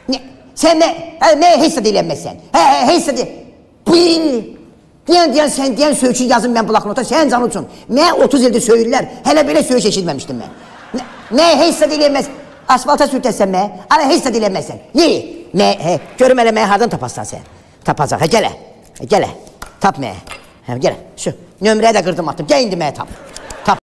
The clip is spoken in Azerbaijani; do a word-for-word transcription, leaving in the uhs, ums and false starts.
Ne? Sen ne? He, ne heç də dilənməsən? He, he, heç də dilənməsən? Bıyy! Deyən, deyən, sən deyən söykün yazın mən bloknota, sən canı üçün. Mən otuz ildir söyürlər, hələ belə söyüş eşitməmişdim mən. Nə, nə heç də dilənməsən? Asfalta sürtəsən mən, ana heç də dilənməsən. Ye! Mən, he, görüm elə mən hardan tapassan sən? Tapacaq, hə, gələ, hə, gələ, tap mən. Hə, gələ, şu, nömrəyə də qırdım atdım, gəl indi mənə tap.